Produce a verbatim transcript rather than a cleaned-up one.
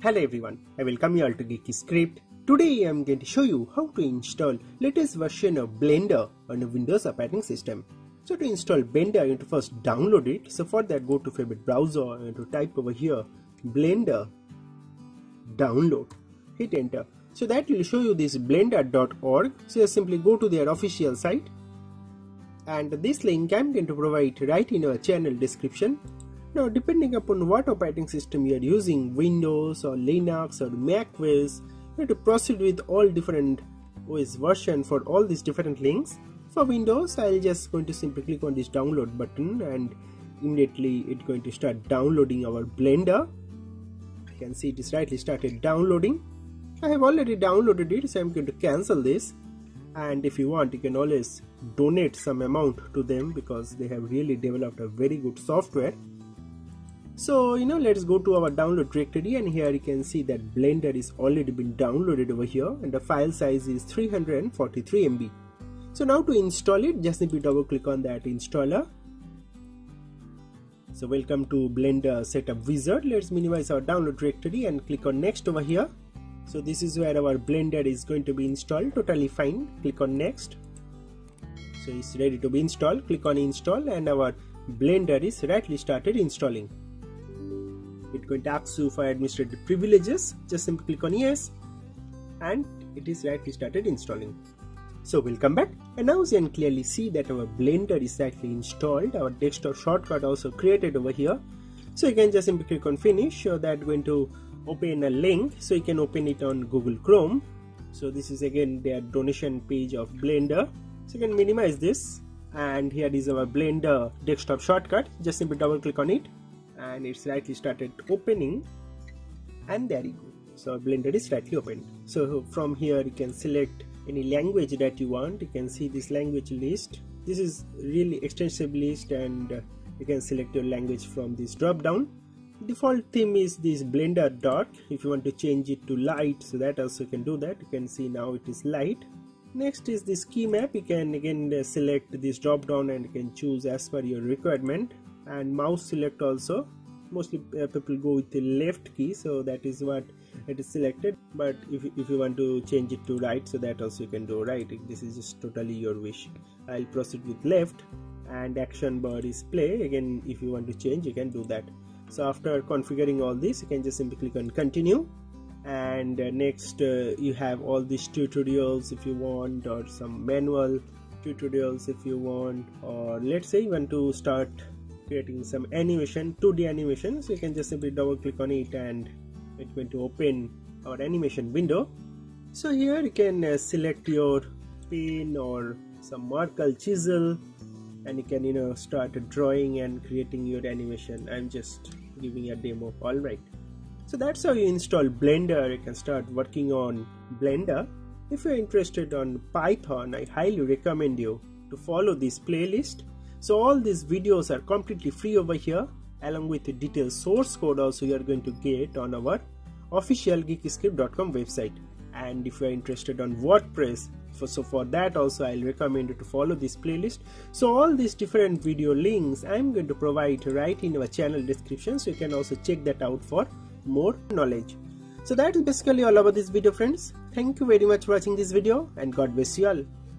Hello everyone, I welcome you all to Geeky Script. Today I am going to show you how to install latest version of Blender on a Windows operating system. So to install Blender, you have to first download it. So for that, go to favorite browser and to type over here Blender download. Hit enter. So that will show you this blender dot org. So you simply go to their official site, and this link I am going to provide right in our channel description. Now, depending upon what operating system you are using, Windows or Linux or Mac O S, you have to proceed with all different O S version for all these different links. For Windows, I'll just going to simply click on this download button, and immediately it's going to start downloading our Blender. You can see it is rightly started downloading. I have already downloaded it, so I'm going to cancel this. And if you want, you can always donate some amount to them because they have really developed a very good software. So, you know, let's go to our download directory, and here you can see that Blender is already been downloaded over here, and the file size is three hundred forty-three M B. So now to install it, just simply double click on that installer. So welcome to Blender setup wizard. Let's minimize our download directory and click on next over here. So this is where our Blender is going to be installed. Totally fine. Click on next. So it's ready to be installed. Click on install, and our Blender is rightly started installing. It's going to ask you for administrative privileges. Just simply click on yes, and it is rightly started installing. So welcome back, and now you can clearly see that our Blender is actually installed. Our desktop shortcut also created over here. So you can just simply click on finish. So that's going to open a link, so you can open it on Google Chrome. So this is again their donation page of Blender. So you can minimize this, and here is our Blender desktop shortcut. Just simply double click on it, and it's rightly started opening, and there you go. So Blender is rightly opened. So from here you can select any language that you want. You can see this language list. This is really extensive list, and uh, you can select your language from this drop down. Default theme is this Blender dark. If you want to change it to light, so that also you can do that. You can see now it is light. Next is this key map. You can again uh, select this drop down, and you can choose as per your requirement. And mouse select also. Mostly uh, people go with the left key, so that is what it is selected. But if, if you want to change it to right, so that also you can do right. This is just totally your wish. I'll proceed with left, and action bar is play. Again, if you want to change, you can do that. So after configuring all this, you can just simply click on continue. And uh, next uh, you have all these tutorials if you want, or some manual tutorials if you want, or let's say you want to start creating some animation, two D animation. So you can just simply double click on it, and it's going to open our animation window. So here you can uh, select your pen or some marker chisel, and you can, you know, start drawing and creating your animation. I'm just giving a demo. Alright, so that's how you install Blender. You can start working on Blender. If you're interested on Python, I highly recommend you to follow this playlist. So all these videos are completely free over here, along with the detailed source code also you are going to get on our official geeky script dot com website. And if you are interested on WordPress, for, so for that also I'll recommend you to follow this playlist. So all these different video links I'm going to provide right in our channel description, so you can also check that out for more knowledge. So that is basically all about this video, friends. Thank you very much for watching this video, and God bless you all.